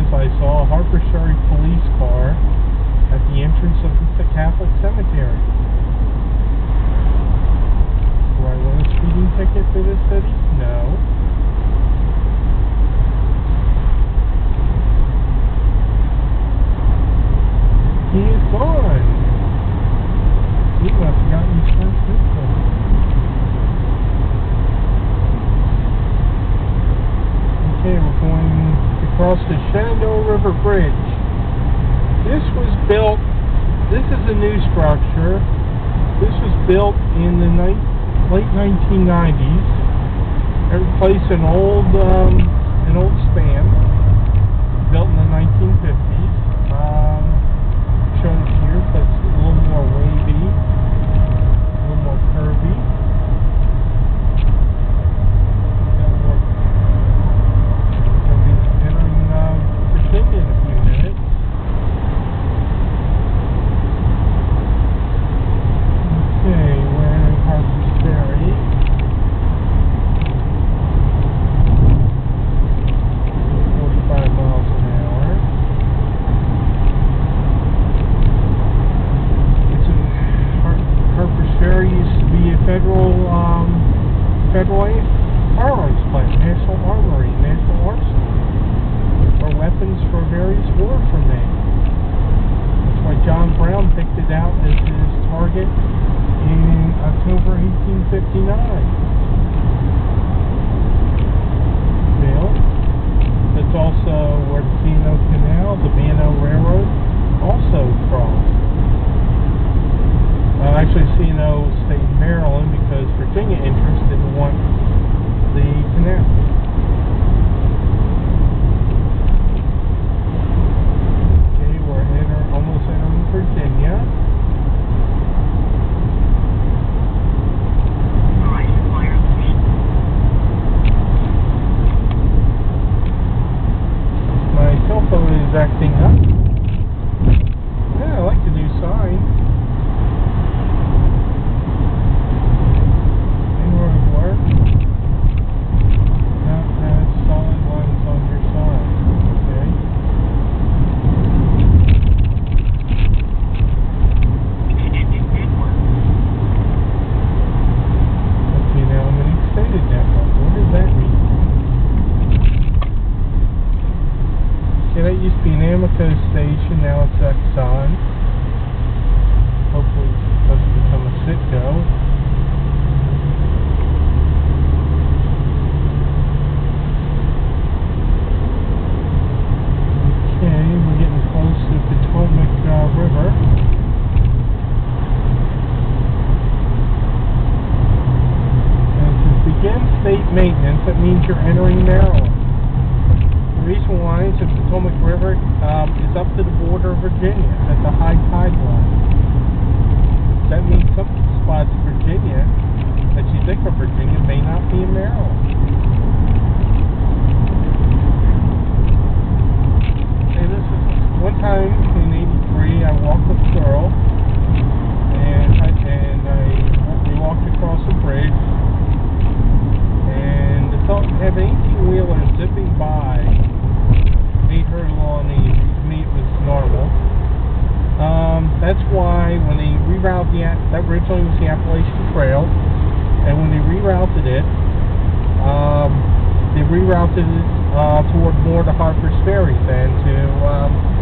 I saw a Harpers Ferry police car at the entrance of the Catholic cemetery. Do I want a speeding ticket for this city? No. He is gone. He must have gotten his first victim. Okay, we're going to cross the Shenandoah River Bridge. This was built, this is a new structure. This was built in the late 1990s. It replaced an old span built in the 1950s. Shown here, but it's a little more wavy, a little more curvy. We'll be entering Virginia in a few minutes. Okay, we're in Harpers Ferry. 45 miles an hour. Harpers Ferry used to be a federal firearms plant, National Armory, National Arsenal, where weapons for various wars were made. That's why John Brown picked it out as his target in October 1859. Well, that's also where the C&O Canal, the B&O Railroad, also crossed. Actually, C&O stayed in Maryland because Virginia interests didn't want the canal. Okay, we're almost entering Virginia. My cell phone is acting up. Yeah, I like the new sign. That used to be an Amoco station, now it's Exxon. Hopefully it doesn't become a Citgo. Okay, we're getting close to the Potomac River. And to begin state maintenance, that means you're entering Maryland. The reason why is the Potomac River is up to the border of Virginia at the high tide line. That means some spots in Virginia that you think are Virginia may not be in Maryland. Okay, this is one time in '83 I walked with a girl and we walked across a bridge, and the thought of having 18-wheelers zipping by made her a little uneasy. To me it was normal. That's why when they rerouted that originally was the Appalachian Trail, and when they rerouted it toward more to Harpers Ferry than to